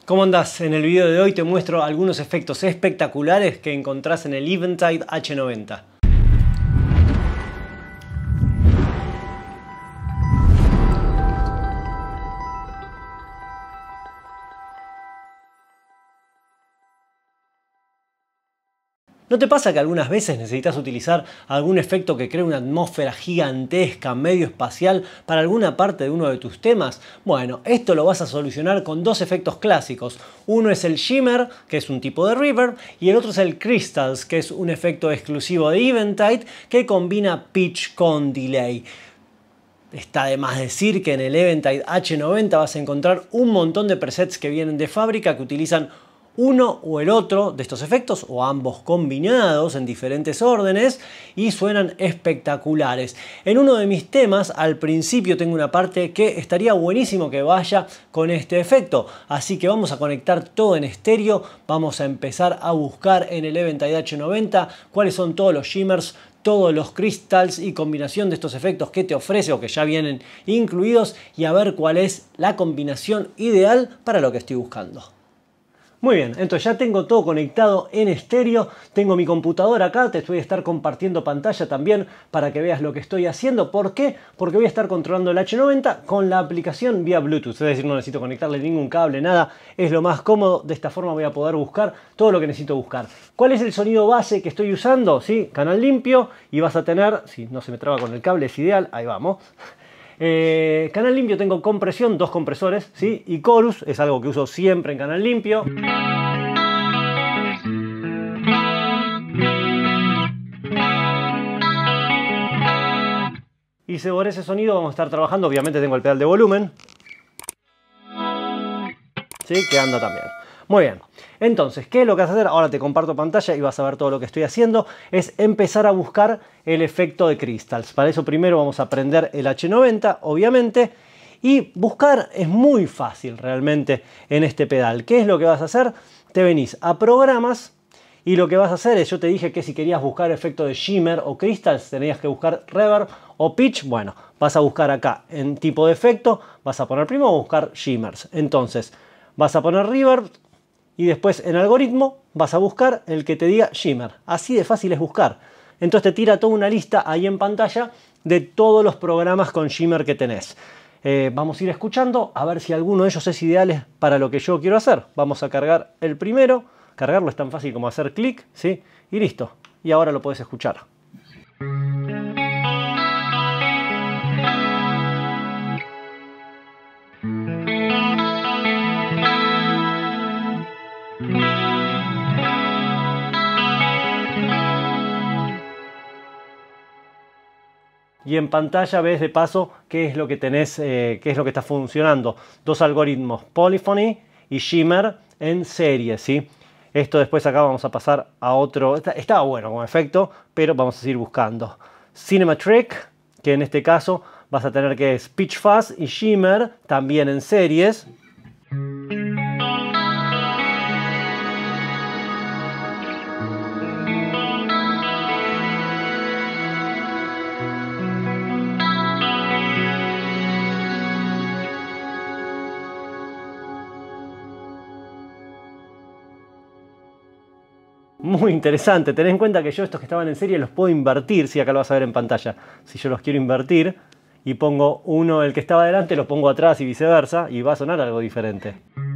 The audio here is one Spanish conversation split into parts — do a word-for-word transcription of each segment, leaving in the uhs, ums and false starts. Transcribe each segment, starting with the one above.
¿Cómo andás? En el video de hoy te muestro algunos efectos espectaculares que encontrás en el Eventide H noventa. ¿No te pasa que algunas veces necesitas utilizar algún efecto que cree una atmósfera gigantesca, medio espacial, para alguna parte de uno de tus temas? Bueno, esto lo vas a solucionar con dos efectos clásicos. Uno es el Shimmer, que es un tipo de reverb, y el otro es el Crystals, que es un efecto exclusivo de Eventide que combina pitch con delay. Está de más decir que en el Eventide H noventa vas a encontrar un montón de presets que vienen de fábrica que utilizan uno o el otro de estos efectos o ambos combinados en diferentes órdenes y suenan espectaculares. En uno de mis temas al principio tengo una parte que estaría buenísimo que vaya con este efecto, así que vamos a conectar todo en estéreo, vamos a empezar a buscar en el Eventide H noventa cuáles son todos los shimmers, todos los crystals y combinación de estos efectos que te ofrece o que ya vienen incluidos y a ver cuál es la combinación ideal para lo que estoy buscando. Muy bien, entonces ya tengo todo conectado en estéreo, tengo mi computadora acá, te voy a estar compartiendo pantalla también para que veas lo que estoy haciendo. ¿Por qué? Porque voy a estar controlando el H noventa con la aplicación vía Bluetooth, es decir, no necesito conectarle ningún cable, nada, es lo más cómodo, de esta forma voy a poder buscar todo lo que necesito buscar. ¿Cuál es el sonido base que estoy usando? ¿Sí? Canal limpio y vas a tener, si no se me traba con el cable es ideal, ahí vamos. Eh, canal limpio tengo compresión, dos compresores, ¿sí? Y chorus es algo que uso siempre en canal limpio. Y sobre ese sonido vamos a estar trabajando, obviamente tengo el pedal de volumen, ¿sí? Que anda también. Muy bien, entonces, ¿qué es lo que vas a hacer? Ahora te comparto pantalla y vas a ver todo lo que estoy haciendo. Es empezar a buscar el efecto de Crystals. Para eso primero vamos a prender el H noventa, obviamente. Y buscar es muy fácil realmente en este pedal. ¿Qué es lo que vas a hacer? Te venís a programas y lo que vas a hacer es, yo te dije que si querías buscar efecto de Shimmer o Crystals tenías que buscar Reverb o Pitch. Bueno, vas a buscar acá en tipo de efecto, vas a poner primero buscar Shimmers. Entonces, vas a poner Reverb. Y después en algoritmo vas a buscar el que te diga Shimmer. Así de fácil es buscar. Entonces te tira toda una lista ahí en pantalla de todos los programas con Shimmer que tenés. Eh, vamos a ir escuchando a ver si alguno de ellos es ideal para lo que yo quiero hacer. Vamos a cargar el primero. Cargarlo es tan fácil como hacer clic, ¿sí? Y listo. Y ahora lo podés escuchar. Y en pantalla ves de paso qué es lo que tenés, eh, qué es lo que está funcionando. Dos algoritmos, Polyphony y Shimmer en serie, ¿sí? Esto después acá vamos a pasar a otro. Está, estaba bueno como efecto, pero vamos a seguir buscando. Cinematrick, que en este caso vas a tener que es Pitch Fuzz y Shimmer, también en series. Muy interesante, ten en cuenta que yo estos que estaban en serie los puedo invertir, si acá lo vas a ver en pantalla, si yo los quiero invertir y pongo uno, el que estaba delante, lo pongo atrás y viceversa y va a sonar algo diferente.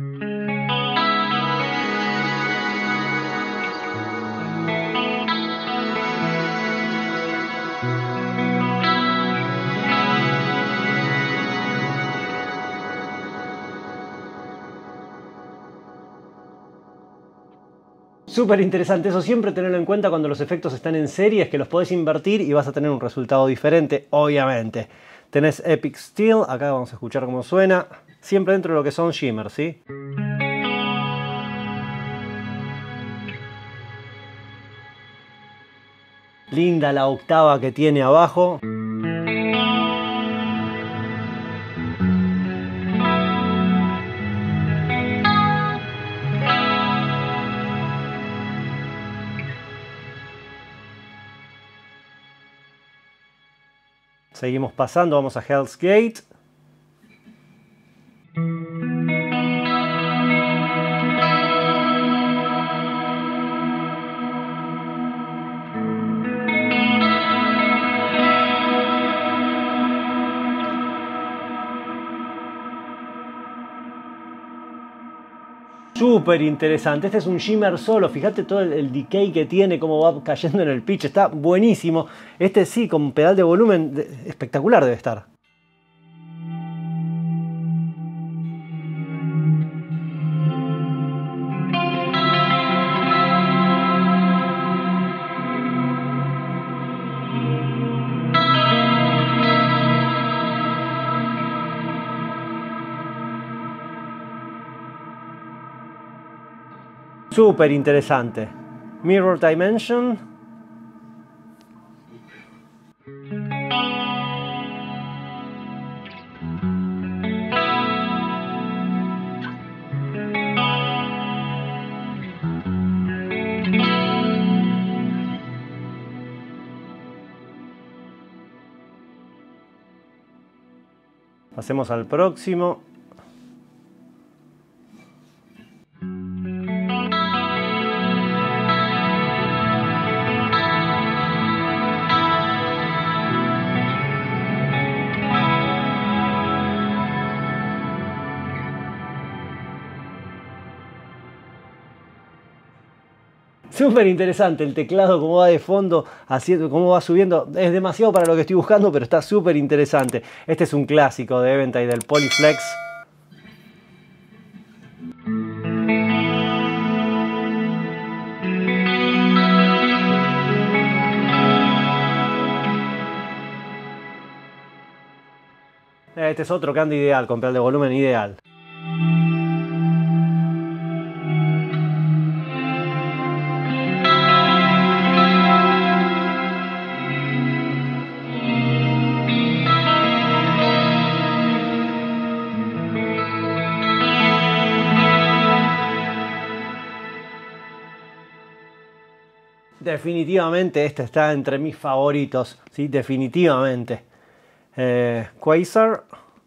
Súper interesante, eso siempre tenerlo en cuenta cuando los efectos están en serie, es que los podés invertir y vas a tener un resultado diferente, obviamente. Tenés Epic Steel, acá vamos a escuchar cómo suena, siempre dentro de lo que son shimmers, ¿sí? Linda la octava que tiene abajo. Seguimos pasando, vamos a Hell's Gate. Súper interesante. Este es un shimmer solo. Fíjate todo el, el decay que tiene, cómo va cayendo en el pitch. Está buenísimo. Este sí, con pedal de volumen de, espectacular debe estar. Súper interesante. Mirror Dimension. Pasemos al próximo. Súper interesante el teclado, cómo va de fondo, haciendo, cómo va subiendo. Es demasiado para lo que estoy buscando, pero está súper interesante. Este es un clásico de Eventide, del Polyflex. Este es otro canto ideal, con pedal de volumen ideal. Definitivamente este está entre mis favoritos, ¿sí? Definitivamente. Eh, Quasar.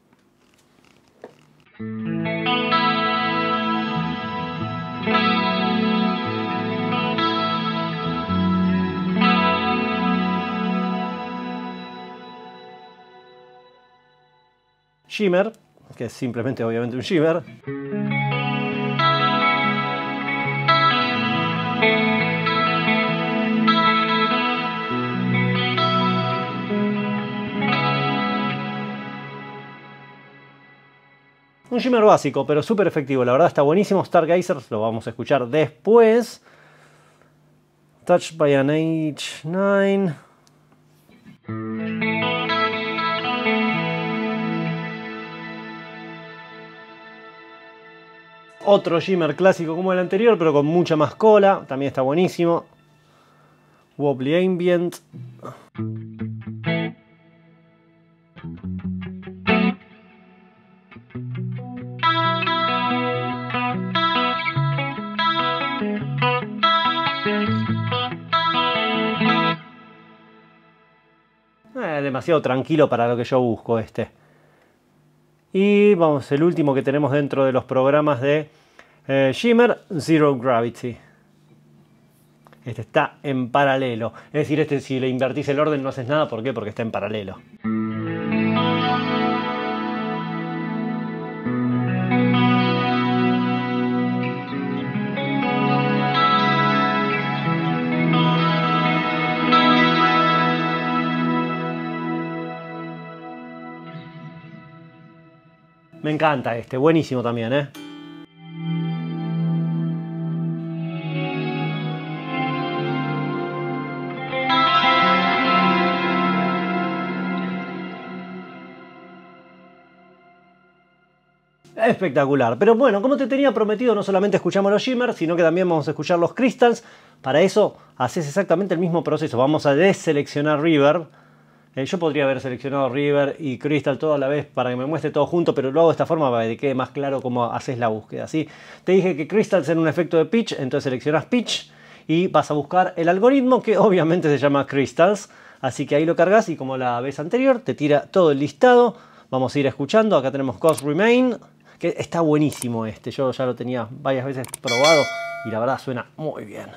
Shimmer, que es simplemente obviamente un shimmer. Un shimmer básico, pero súper efectivo. La verdad está buenísimo. Stargazers lo vamos a escuchar después. Touched by an H nueve. Otro shimmer clásico como el anterior, pero con mucha más cola. También está buenísimo. Wobbly Ambient. Eh, demasiado tranquilo para lo que yo busco este. Y vamos, el último que tenemos dentro de los programas de eh, Shimmer, Zero Gravity. Este está en paralelo. Es decir, este si le invertís el orden no haces nada. ¿Por qué? Porque está en paralelo. Me encanta este, buenísimo también, ¿eh? Espectacular. Pero bueno, como te tenía prometido, no solamente escuchamos los shimmers, sino que también vamos a escuchar los crystals. Para eso haces exactamente el mismo proceso. Vamos a deseleccionar reverb. Eh, yo podría haber seleccionado reverb y crystal todo a la vez para que me muestre todo junto, pero lo hago de esta forma para que quede más claro cómo haces la búsqueda, ¿sí? Te dije que crystals era un efecto de pitch, entonces seleccionas pitch y vas a buscar el algoritmo que obviamente se llama crystals. Así que ahí lo cargas y como la vez anterior te tira todo el listado. Vamos a ir escuchando. Acá tenemos Cost Remain, que está buenísimo este. Yo ya lo tenía varias veces probado y la verdad suena muy bien.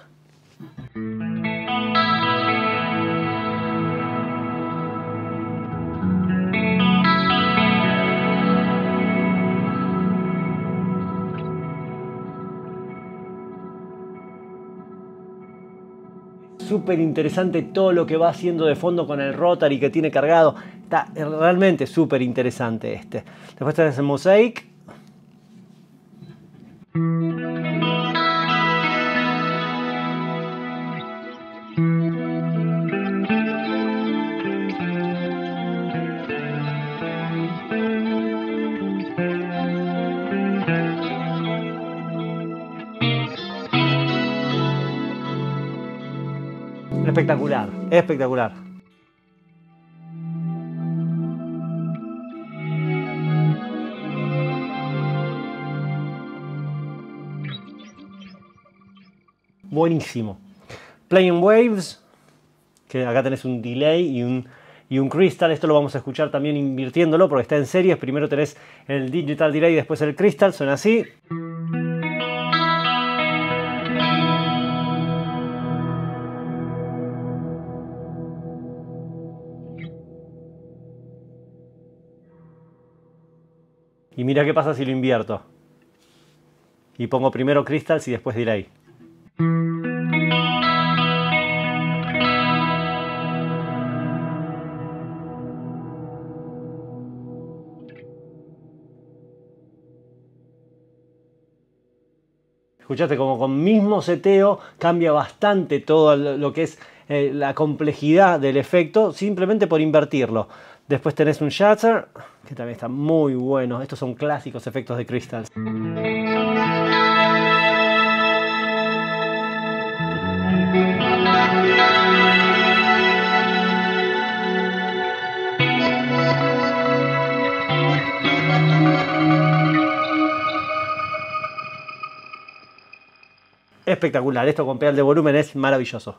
súper interesante todo lo que va haciendo de fondo con el Rotary que tiene cargado. Está realmente súper interesante este. Después tenés el Mosaic. Espectacular, espectacular. Buenísimo. Playing Waves, que acá tenés un delay y un, y un crystal. Esto lo vamos a escuchar también invirtiéndolo porque está en series. Primero tenés el digital delay y después el crystal. Suena así. Y mira qué pasa si lo invierto. Y pongo primero crystals y después delay. Escuchaste como con mismo seteo cambia bastante todo lo que es eh, la complejidad del efecto simplemente por invertirlo. Después tenés un shatter que también está muy bueno. Estos son clásicos efectos de crystals. Espectacular, esto con pedal de volumen es maravilloso.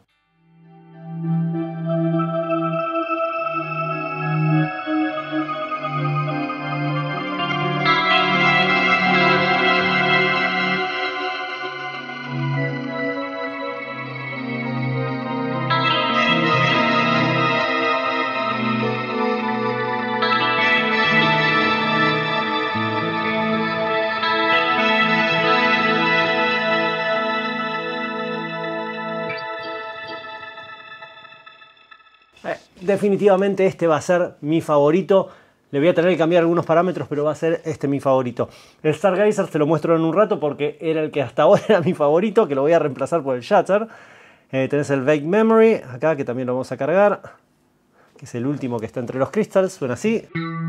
Eh, definitivamente este va a ser mi favorito. Le voy a tener que cambiar algunos parámetros, pero va a ser este mi favorito. El Stargazer te lo muestro en un rato porque era el que hasta ahora era mi favorito, que lo voy a reemplazar por el Shatter. Eh, tenés el Vague Memory acá, que también lo vamos a cargar, que es el último que está entre los crystals. Suena así.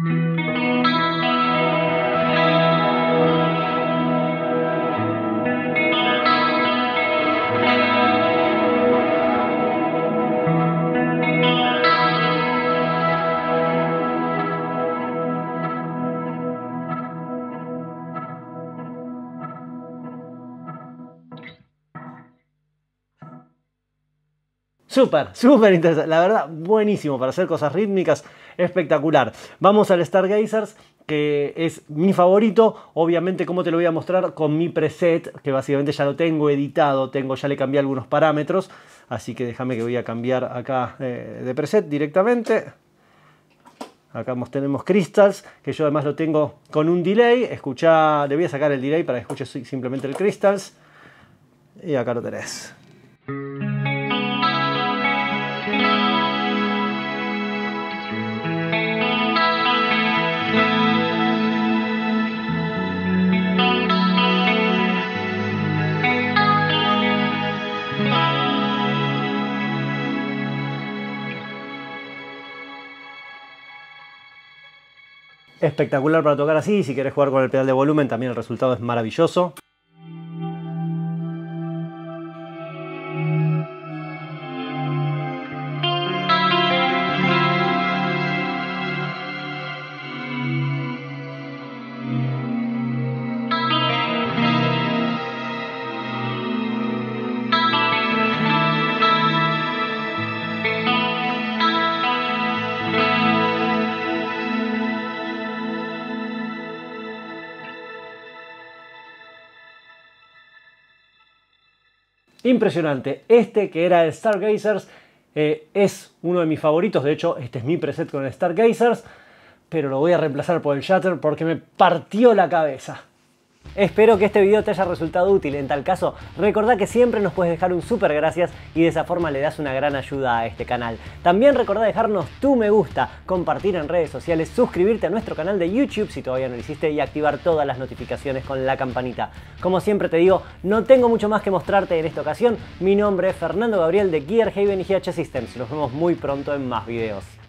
Súper, súper interesante. La verdad, buenísimo para hacer cosas rítmicas. Espectacular. Vamos al Stargazers, que es mi favorito. Obviamente, como te lo voy a mostrar con mi preset, que básicamente ya lo tengo editado. Tengo, ya le cambié algunos parámetros. Así que déjame que voy a cambiar acá eh, de preset directamente. Acá tenemos crystals, que yo además lo tengo con un delay. Escuchá, le voy a sacar el delay para que escuches simplemente el crystals. Y acá lo tenés. Espectacular para tocar así. Si querés jugar con el pedal de volumen también el resultado es maravilloso. Impresionante. Este, que era el Stargazers, eh, es uno de mis favoritos. De hecho, este es mi preset con el Stargazers, pero lo voy a reemplazar por el Shatter porque me partió la cabeza. Espero que este video te haya resultado útil. En tal caso, recordá que siempre nos puedes dejar un súper gracias y de esa forma le das una gran ayuda a este canal. También recordá dejarnos tu me gusta, compartir en redes sociales, suscribirte a nuestro canal de YouTube si todavía no lo hiciste y activar todas las notificaciones con la campanita. Como siempre te digo, no tengo mucho más que mostrarte en esta ocasión. Mi nombre es Fernando Gabriel de Gear Haven y G H Systems. Nos vemos muy pronto en más videos.